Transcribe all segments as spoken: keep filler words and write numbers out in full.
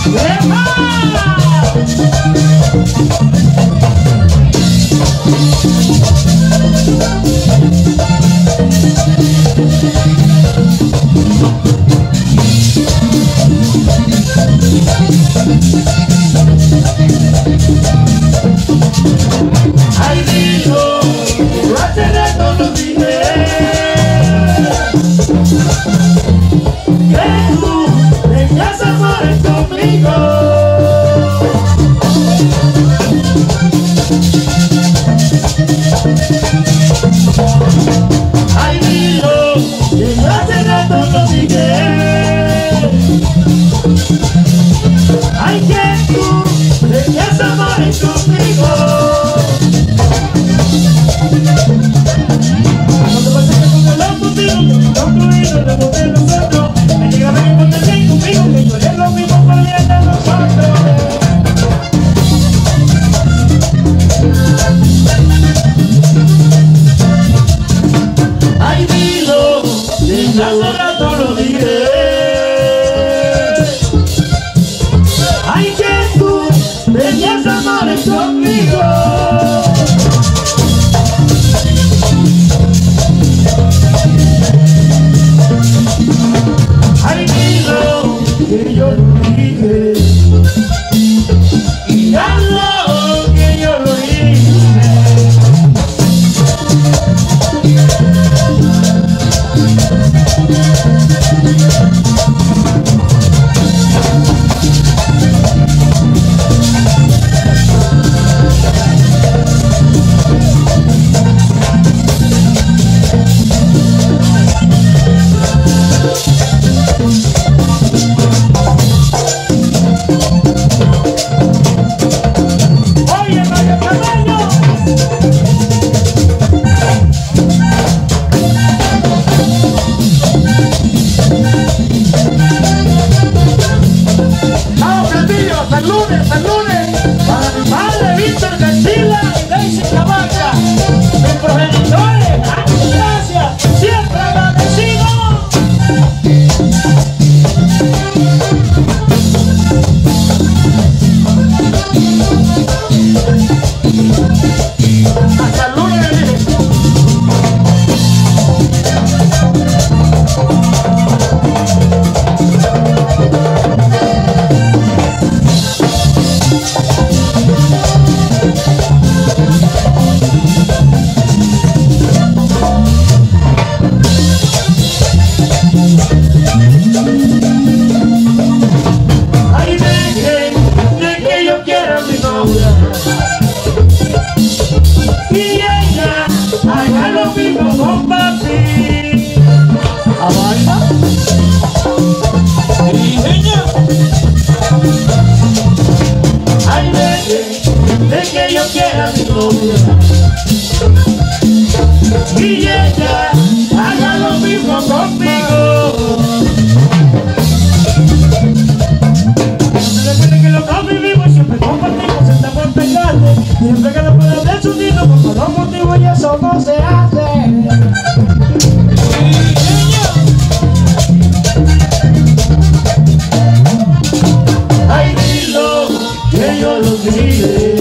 Ay, digo, hace rato lo dije, que tú tengas amores conmigo. Ay, digo, que hace rato lo dije, ay, que tú tengas amores conmigo. Ay, dilo, desde hace rato lo dije. Ay, que tú tenías amores conmigo. Ay, dilo, que yo lo dije. Y hazlo, que yo lo hice. Y ella haga lo mismo con papi. ¿Avanza? Y ella, ay, de, de que yo quiera mi novia. Y ella haga lo mismo conmigo. Desde que lo convivimos siempre compartimos, estamos pegados. Siempre que no puedo hablar su tito, por los motivos y eso no se hace. Ay, dilo, que yo lo dije.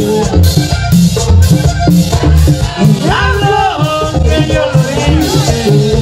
Y hablo, que yo lo dije.